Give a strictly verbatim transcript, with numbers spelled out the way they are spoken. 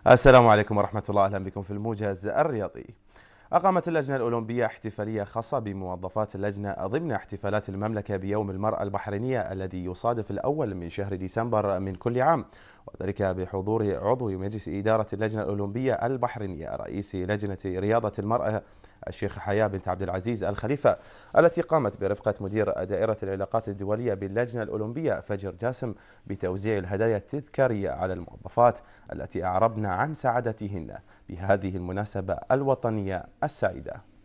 السلام عليكم ورحمة الله، أهلا بكم في الموجز الرياضي. أقامت اللجنة الأولمبية احتفالية خاصة بموظفات اللجنة ضمن احتفالات المملكة بيوم المرأة البحرينية الذي يصادف الأول من شهر ديسمبر من كل عام، وذلك بحضور عضو مجلس إدارة اللجنة الأولمبية البحرينية رئيس لجنة رياضة المرأة الشيخ حياة بنت عبد العزيز الخليفة، التي قامت برفقة مدير دائرة العلاقات الدولية باللجنة الأولمبية فجر جاسم بتوزيع الهدايا التذكارية على الموظفات التي أعربن عن سعادتهن بهذه المناسبة الوطنية السعيدة.